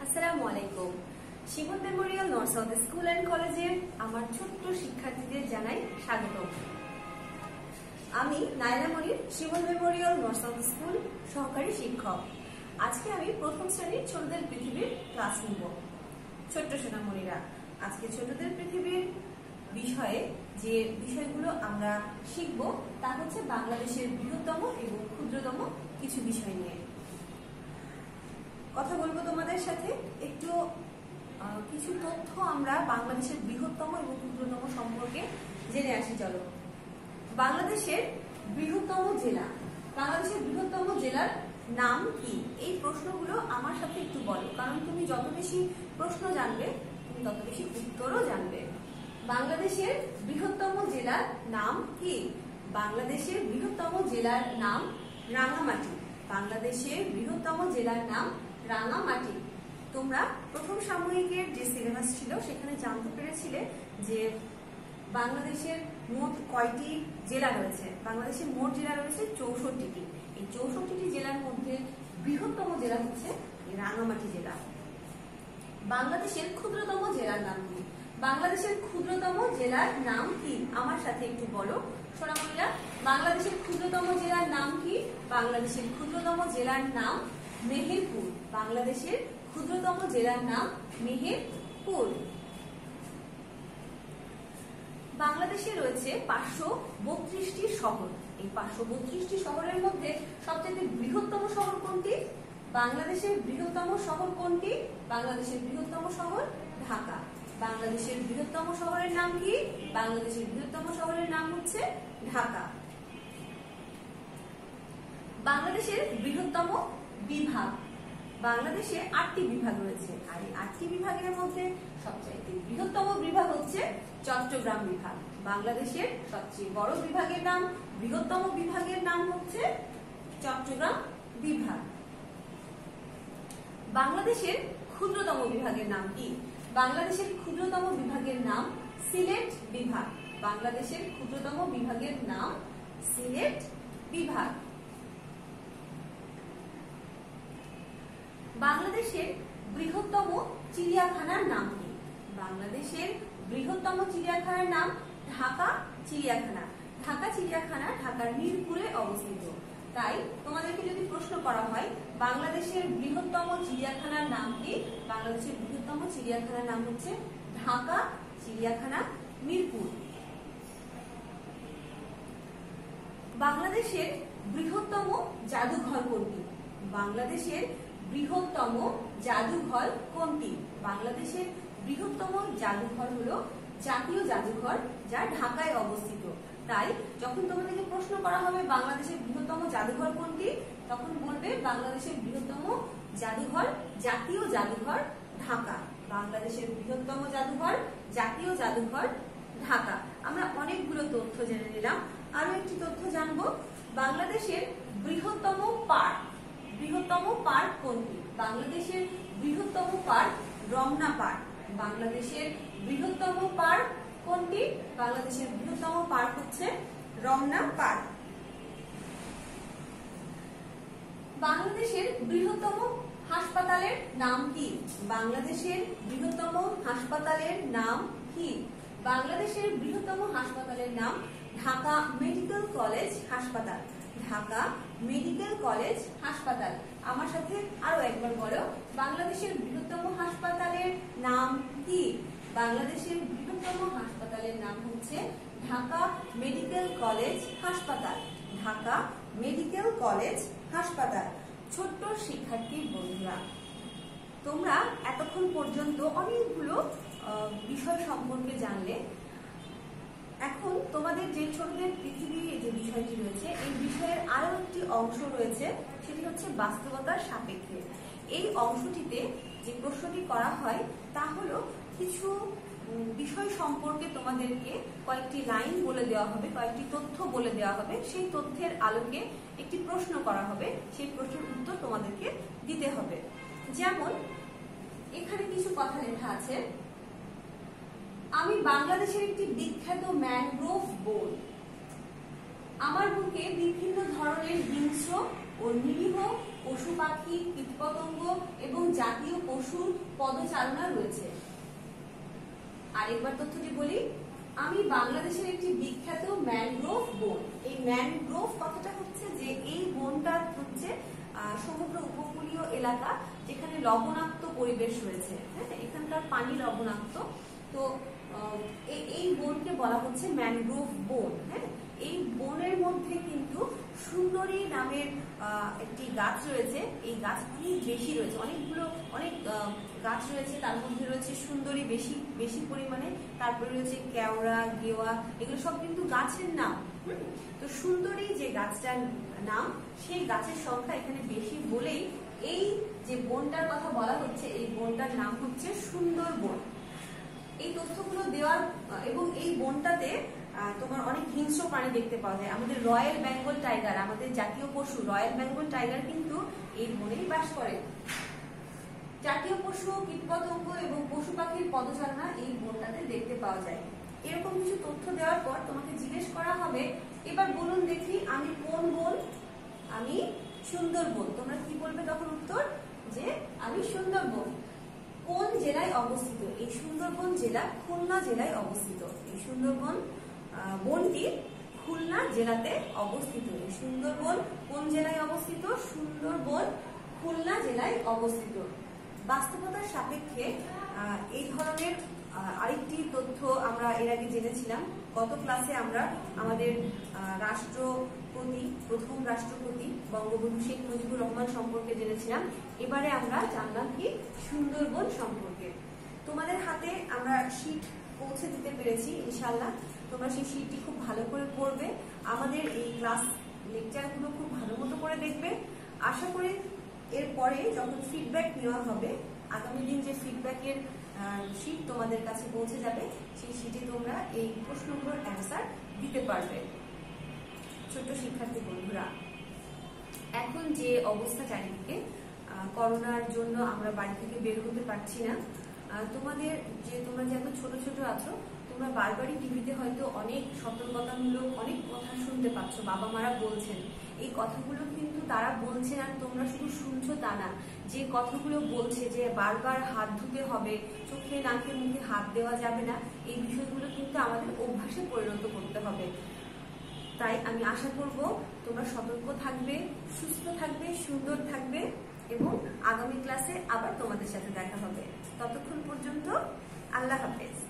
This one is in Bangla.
আসসালামু আলাইকুম। Shimul memorial north south school and কলেজের আমার ছোট্ট শিক্ষার্থীদের জানাই স্বাগতম। আমি Naila Monir, Shimul memorial north south school সহকারী শিক্ষক। আজকে আমি প্রথম শ্রেণীর ছোটদের পৃথিবীর ক্লাস নিব। ছোট্ট সোনামণিরা, আজকে ছোটদের পৃথিবীর বিষয়ে যে বিষয়গুলো আমরা শিখব তা হচ্ছে বাংলাদেশের বৃহত্তম এবং ক্ষুদ্রতম কিছু বিষয় নিয়ে কথা বলবো তোমাদের সাথে। একটু কিছু তথ্য আমরা বাংলাদেশের বৃহত্তম এবং ক্ষুদ্রতম সম্পর্কে জেনে আসি। চলো, বাংলাদেশের বৃহত্তম জেলা, বাংলাদেশের বৃহত্তম জেলার নাম কি? এই প্রশ্নগুলো আমার সাথে একটু বলো, কারণ তুমি যত বেশি প্রশ্ন জানবে তুমি তত বেশি উত্তরও জানবে। বাংলাদেশের বৃহত্তম জেলার নাম কি? বাংলাদেশের বৃহত্তম জেলার নাম রাঙামাটি। বাংলাদেশের বৃহত্তম জেলার নাম রাঙামাটি। তোমরা প্রথম সাময়িকের যে সিলেবাস ছিল সেখানে জানতে পেরেছিলে যে বাংলাদেশের মোট কয়টি জেলা রয়েছে। বাংলাদেশের মোট জেলা রয়েছে 64টি। এই 64টি জেলার মধ্যে বৃহত্তম জেলা হচ্ছে রাঙামাটি জেলা। বাংলাদেশের ক্ষুদ্রতম জেলার নাম কি? বাংলাদেশের ক্ষুদ্রতম জেলার নাম কি? আমার সাথে একটু বলো সোনামণিরা। বাংলাদেশের ক্ষুদ্রতম জেলার নাম কি? বাংলাদেশের ক্ষুদ্রতম জেলার নাম মেহেরপুর। বাংলাদেশের ক্ষুদ্রতম জেলার নাম মেহেরপুর। বাংলাদেশে রয়েছে 532টি শহর। এই 532টি শহরের মধ্যে সবচেয়ে বৃহত্তম শহর কোনটি? বাংলাদেশের বৃহত্তম শহর কোনটি? বাংলাদেশের বৃহত্তম শহর ঢাকা। বাংলাদেশের বৃহত্তম শহরের নাম কি? বাংলাদেশের বৃহত্তম শহরের নাম হচ্ছে ঢাকা। বাংলাদেশের বৃহত্তম বিভাগ। বাংলাদেশে 8টি বিভাগ রয়েছে, আর এই 8টি বিভাগের মধ্যে সবচেয়ে বৃহত্তম বিভাগ হচ্ছে চট্টগ্রাম বিভাগ। বাংলাদেশের সবচেয়ে বড় বিভাগের নাম, বৃহত্তম বিভাগের নাম হচ্ছে চট্টগ্রাম বিভাগ। বাংলাদেশের ক্ষুদ্রতম বিভাগের নাম কি? বাংলাদেশের ক্ষুদ্রতম বিভাগের নাম সিলেট বিভাগ। বাংলাদেশের ক্ষুদ্রতম বিভাগের নাম সিলেট বিভাগ। বাংলাদেশের বৃহত্তম চিড়িয়াখানার নাম কি? বাংলাদেশের বৃহত্তম চিড়িয়াখানার নাম ঢাকা চিড়িয়াখানা। ঢাকা চিড়িয়াখানা ঢাকার মিরপুরে অবস্থিত। তাই তোমাদেরকে যদি প্রশ্ন করা হয় বাংলাদেশের বৃহত্তম চিড়িয়াখানার নাম কি? বাংলাদেশের বৃহত্তম চিড়িয়াখানার নাম হচ্ছে ঢাকা চিড়িয়াখানা, মিরপুর। বাংলাদেশের বৃহত্তম জাদুঘর কোনটি? বাংলাদেশের বৃহত্তম জাদুঘর কোনটি? বাংলাদেশের বৃহত্তম জাদুঘর হলো জাতীয় জাদুঘর, যা ঢাকায় অবস্থিত। তাই যখন তোমাদেরকে প্রশ্ন করা হবে বাংলাদেশের বৃহত্তম জাদুঘর কোনটি, তখন বলবে বাংলাদেশের বৃহত্তম জাদুঘর জাতীয় জাদুঘর ঢাকা। বাংলাদেশের বৃহত্তম জাদুঘর জাতীয় জাদুঘর ঢাকা। আমরা অনেকগুলো তথ্য জেনে নিলাম। আরো একটি তথ্য জানবো, বাংলাদেশের বৃহত্তম পার্ক। বৃহত্তম পার্ক কোনটি? বাংলাদেশের বৃহত্তম পার্ক রমনা পার্ক। বাংলাদেশের বৃহত্তম পার্ক কোনটি? বাংলাদেশের বৃহত্তম পার্ক হচ্ছে রমনা পার্ক। বাংলাদেশের বৃহত্তম হাসপাতালের নাম কি? বাংলাদেশের বৃহত্তম হাসপাতালের নাম কি? বাংলাদেশের বৃহত্তম হাসপাতালের নাম ঢাকা মেডিকেল কলেজ হাসপাতাল। ঢাকা মেডিকেল কলেজ হাসপাতাল। আমার সাথে আরো একবার বলো, বাংলাদেশের বৃহত্তম হাসপাতালের নাম কি? বাংলাদেশের বৃহত্তম হাসপাতালের নাম হচ্ছে ঢাকা মেডিকেল কলেজ হাসপাতাল। ঢাকা মেডিকেল কলেজ হাসপাতাল। ছোট্ট শিক্ষার্থী বন্ধুরা, তোমরা এতক্ষণ পর্যন্ত অনেকগুলো বিষয় সম্পর্কে জানলে। এখন তোমাদের যে ছোটদের পৃথিবী যে বিষয়টি রয়েছে, এই বিষয়ের আরো একটি অংশ রয়েছে, সেটি হচ্ছে বাস্তবতার সাপেক্ষে। এই অংশটিতে যে প্রশ্নটি করা হয় তা হলো কিছু বিষয় সম্পর্কে তোমাদেরকে কয়েকটি লাইন বলে দেওয়া হবে, কয়েকটি তথ্য বলে দেওয়া হবে। সেই তথ্যের আলোকে একটি প্রশ্ন করা হবে, সেই প্রশ্নের উত্তর তোমাদেরকে দিতে হবে। যেমন এখানে কিছু কথা লেখা আছে, আমি বাংলাদেশের একটি বিখ্যাত ম্যানগ্রোভ বন। আমার বুকে বিভিন্ন ধরনের হিংস্র ও নিরীহ পশু পাখি, কীটপতঙ্গ এবং জাতীয় পশুর পদচারণা রয়েছে। আরেকবার তথ্যটি বলি, আমি বাংলাদেশের একটি বিখ্যাত ম্যানগ্রোভ বন। এই ম্যানগ্রোভ কথাটা হচ্ছে যে এই বনটা হচ্ছে সমুদ্র উপকূলীয় এলাকা, যেখানে লবণাক্ত পরিবেশ রয়েছে। হ্যাঁ, এখানকার পানি লবণাক্ত, তো এই বনকে বলা হচ্ছে ম্যানগ্রোভ বন। হ্যাঁ, এই বনের মধ্যে কিন্তু সুন্দরী নামের একটি গাছ রয়েছে। এই গাছ অনেক বেশি রয়েছে, অনেক গাছ রয়েছে, তার মধ্যে রয়েছে সুন্দরী বেশি পরিমাণে, তারপরে রয়েছে কেওড়া, গেওয়া, এগুলো সব কিন্তু গাছের নাম। তো সুন্দরী যে গাছটার নাম, সেই গাছের সংখ্যা এখানে বেশি বলেই এই যে বনটার কথা বলা হচ্ছে, এই বনটার নাম হচ্ছে সুন্দরবন। এই তথ্যগুলো দেওয়ার এবং এই বনটাতে তোমার অনেক হিংস্র প্রাণী দেখতে পাওয়া যায়। আমাদের রয়্যাল বেঙ্গল টাইগার, আমাদের জাতীয় পশু রয়্যাল বেঙ্গল টাইগার কিন্তু এই বনেই বাস করে। জাতীয় পশু, কীটপতঙ্গ এবং পশু পাখির পদচারণা এই বনটাতে দেখতে পাওয়া যায়। এরকম কিছু তথ্য দেওয়ার পর তোমাকে জিজ্ঞেস করা হবে, এবার বলুন দেখি আমি কোন বন? আমি সুন্দরবন। তোমরা কি বলবে তখন উত্তর? যে আমি সুন্দরবন। কোন জেলায় অবস্থিত? এই সুন্দরবন জেলা খুলনা জেলায় অবস্থিত। এই সুন্দরবন বনটি খুলনা জেলাতে অবস্থিত। এই সুন্দরবন কোন জেলায় অবস্থিত? সুন্দরবন খুলনা জেলায় অবস্থিত। বাস্তবতার সাপেক্ষে এই ধরনের আরেকটি তথ্য আমরা এর আগে জেনেছিলাম। গত ক্লাসে আমরা আমাদের প্রথম রাষ্ট্রপতি বঙ্গবন্ধু শেখ মুজিবুর রহমান সম্পর্কে জেনেছিলাম। এবারে আমরা জানলাম কি সুন্দরবন সম্পর্কে। তোমাদের হাতে আমরা শীট পৌঁছে দিতে পেরেছি ইনশাআল্লাহ। তোমরা সেই শীটটি খুব ভালো করে পড়বে, আমাদের এই ক্লাস লেকচারগুলো খুব ভালো মতো করে দেখবে। আশা করি এরপরে যখন ফিডব্যাক নেওয়া হবে, আগামী দিন যে ফিডব্যাকের শীট তোমাদের কাছে পৌঁছে যাবে, সেই শীটে তোমরা এই প্রশ্নগুলোর অ্যান্সার দিতে পারবে। ছোট্ট শিক্ষার্থী বন্ধুরা, এখন যে অবস্থা চারিদিকে, করোনার জন্য আমরা বাড়ি থেকে বের হতে পারছি না। তোমরা যে এত ছোট ছোট আছো, তোমরা বারবারই টিভিতে হয়তো অনেক সতর্কতামূলক অনেক কথা শুনতে পাচ্ছ, বাবা মারা বলছেন। এই কথাগুলো কিন্তু তারা বলছেন আর তোমরা শুধু শুনছো তা না। যে কথাগুলো বলছে যে বারবার হাত ধুতে হবে, চোখে নাকে মুখে হাত দেওয়া যাবে না, এই বিষয়গুলো কিন্তু আমাদের অভ্যাসে পরিণত করতে হবে। তাই আমি আশা করব তোমরা সতর্ক থাকবে, সুস্থ থাকবে, সুন্দর থাকবে এবং আগামী ক্লাসে আবার তোমাদের সাথে দেখা হবে। ততক্ষণ পর্যন্ত আল্লাহ হাফেজ।